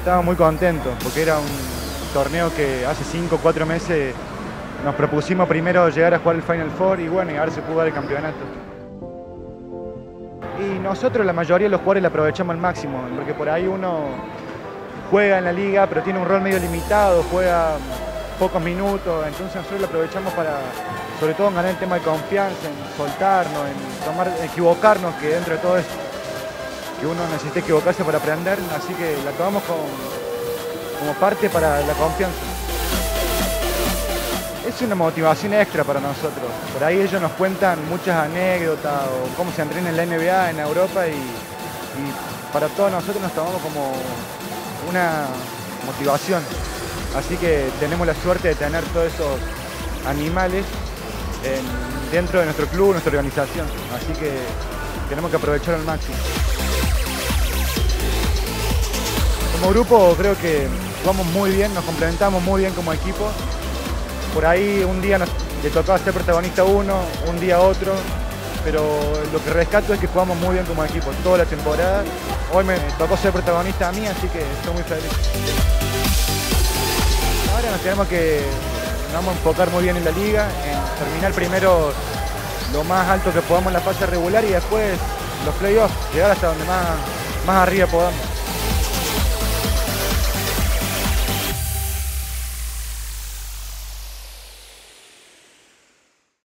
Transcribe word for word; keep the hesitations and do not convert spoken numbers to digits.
Estaba muy contento porque era un torneo que hace cinco o cuatro meses nos propusimos primero llegar a jugar el Final Four y bueno, y ahora se pudo dar el campeonato. Y nosotros la mayoría de los jugadores la aprovechamos al máximo, porque por ahí uno juega en la liga pero tiene un rol medio limitado, juega pocos minutos, entonces nosotros lo aprovechamos para, sobre todo en ganar el tema de confianza, en soltarnos, en tomar, equivocarnos, que dentro de todo es que uno necesita equivocarse para aprender, así que la tomamos como, como parte para la confianza. Es una motivación extra para nosotros. Por ahí ellos nos cuentan muchas anécdotas o cómo se entrena en la N B A, en Europa, y, y para todos nosotros nos tomamos como una motivación. Así que tenemos la suerte de tener todos esos animales en, dentro de nuestro club, nuestra organización. Así que tenemos que aprovechar al máximo. Como grupo creo que jugamos muy bien, nos complementamos muy bien como equipo. Por ahí un día nos, le tocaba ser protagonista a uno, un día a otro, pero lo que rescato es que jugamos muy bien como equipo toda la temporada. Hoy me tocó ser protagonista a mí, así que estoy muy feliz. Ahora nos tenemos que nos vamos a enfocar muy bien en la liga, en terminar primero lo más alto que podamos en la fase regular y después los playoffs, llegar hasta donde más, más arriba podamos.